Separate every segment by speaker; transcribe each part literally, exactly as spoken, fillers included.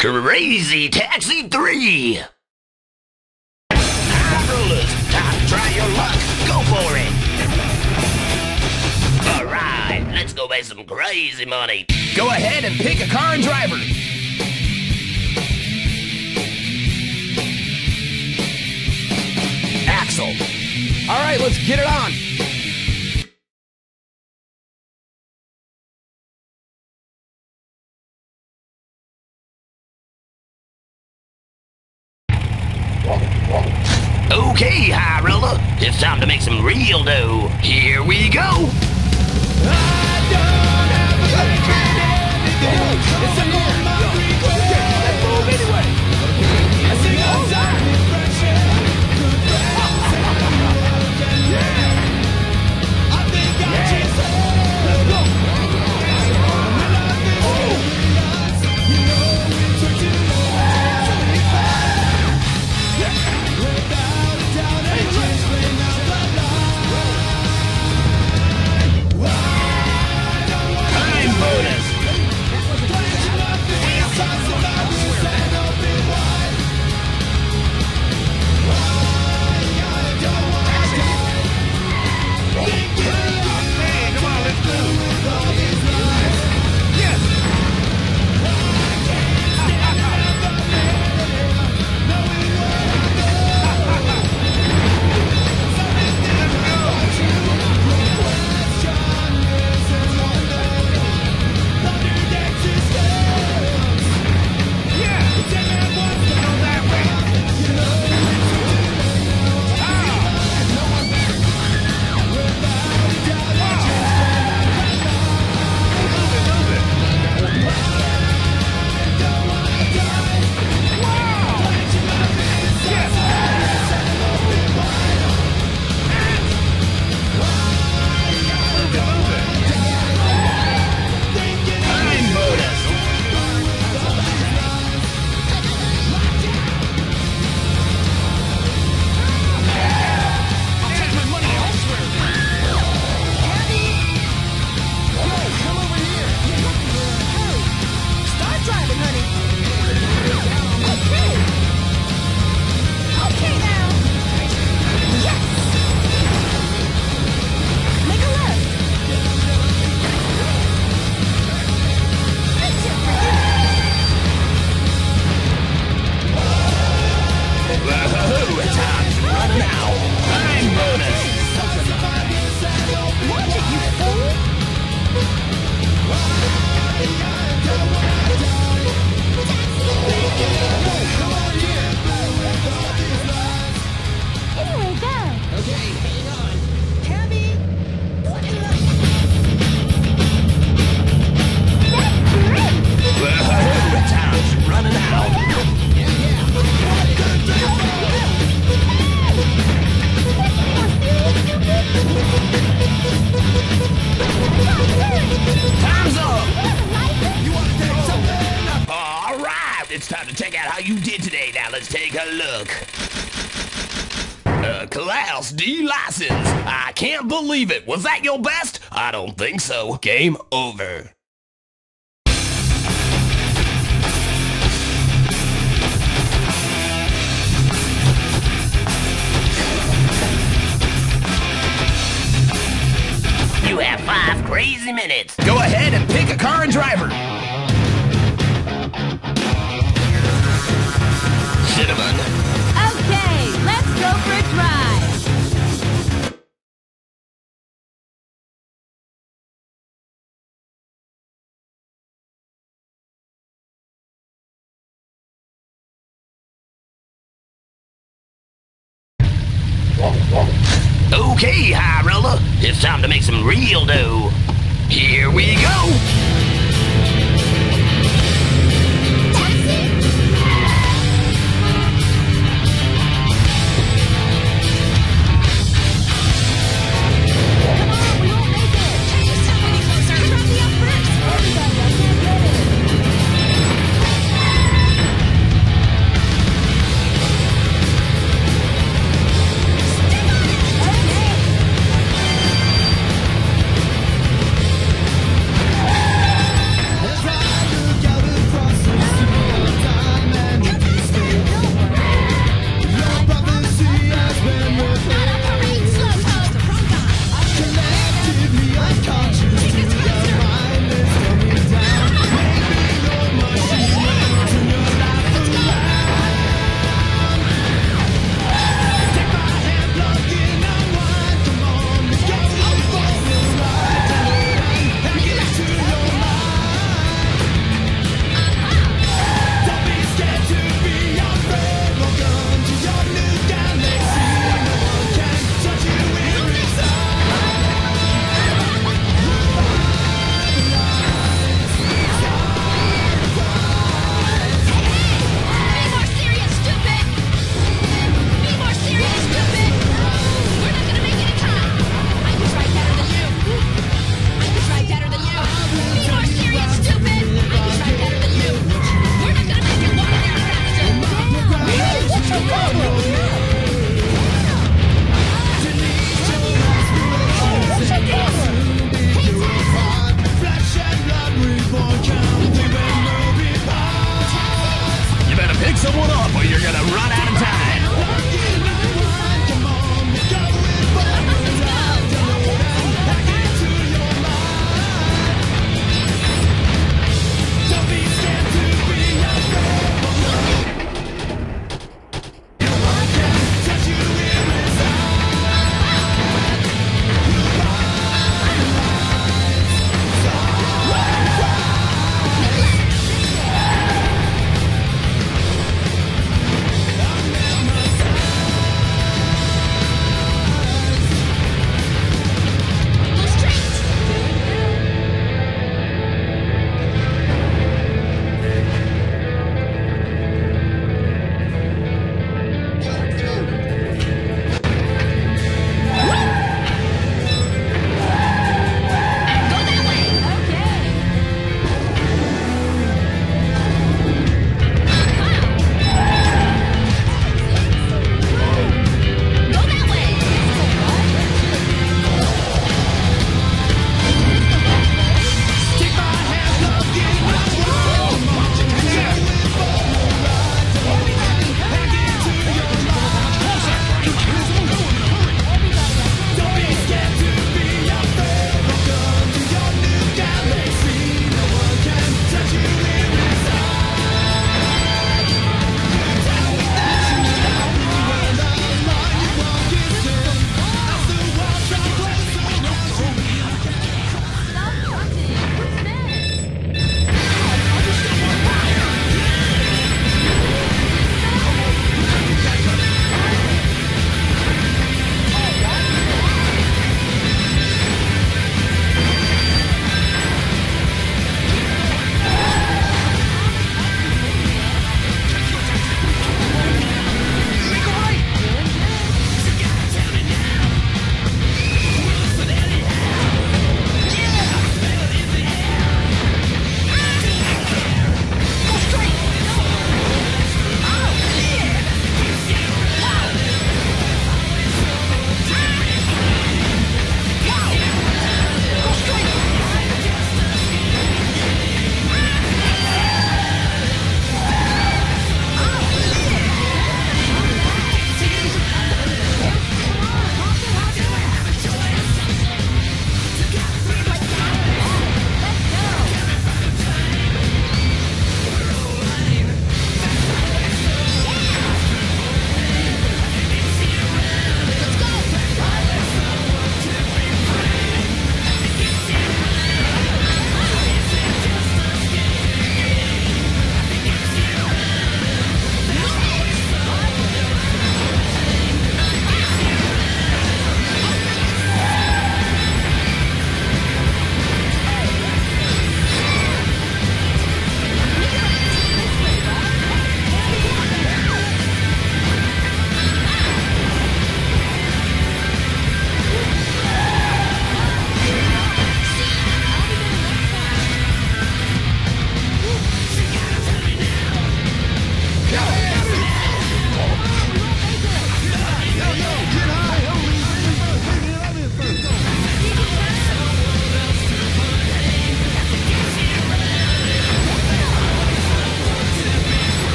Speaker 1: Crazy Taxi three! High rollers, time to try your luck. Go for it! Alright, let's go make some crazy money.
Speaker 2: Go ahead and pick a car and driver. Axel. Alright, let's get it on.
Speaker 1: Okay, High Roller, it's time to make some real dough. Here we go!
Speaker 2: I don't have a it's a Let's move anyway. I sing all time. I think I just let's go. You know we took too long. Without a doubt, I just ran out the line.
Speaker 1: Time bonus! It's time to check out how you did today. Now let's take a look. Uh, Class D license. I can't believe it. Was that your best? I don't think so. Game over. You have five crazy minutes.
Speaker 2: Go ahead and pick a car and driver.
Speaker 1: Cinnamon.
Speaker 3: Okay, let's go for a drive.
Speaker 1: Okay, High Roller, it's time to make some real dough. Here we go!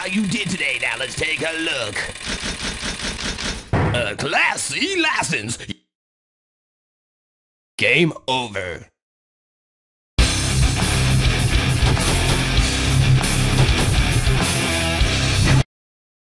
Speaker 1: how you did today. Now let's take a look. A Class C license. Game over.